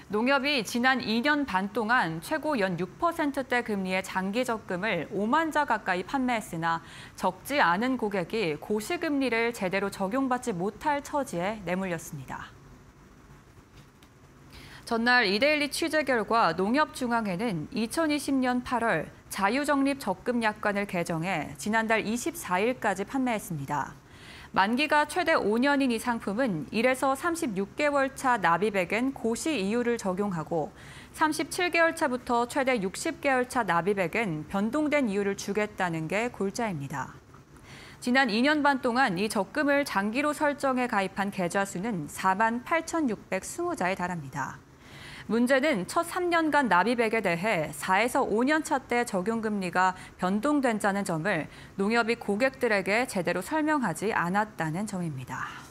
농협이 지난 2년 반 동안 최고 연 6%대 금리의 장기 적금을 5만 자 가까이 판매했으나 적지 않은 고객이 고시금리를 제대로 적용받지 못할 처지에 내몰렸습니다. 전날 이데일리 취재 결과 농협중앙회는 2020년 8월 자유적립 적금 약관을 개정해 지난달 24일까지 판매했습니다. 만기가 최대 5년인 이 상품은 1에서 36개월 차 납입액엔 고시 이율을 적용하고 37개월 차부터 최대 60개월 차 납입액엔 변동된 이율을 주겠다는 게 골자입니다. 지난 2년 반 동안 이 적금을 장기로 설정해 가입한 계좌 수는 4만 8,620자에 달합니다. 문제는 첫 3년간 납입액에 대해 4에서 5년 차 때 적용금리가 변동된다는 점을 농협이 고객들에게 제대로 설명하지 않았다는 점입니다.